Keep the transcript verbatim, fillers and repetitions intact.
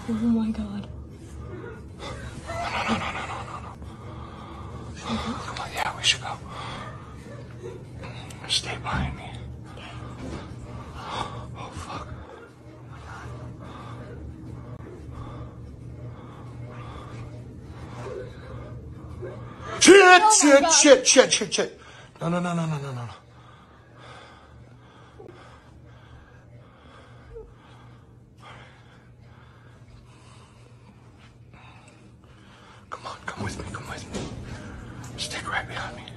Oh my god. No, no, no, no, no, no, no. Come on, yeah, we should go. Stay behind me. Oh, fuck. Shit, oh shit, shit, shit, shit, shit. No, no, no, no, no, no, no. Come on, come with me, come with me. Stick right behind me.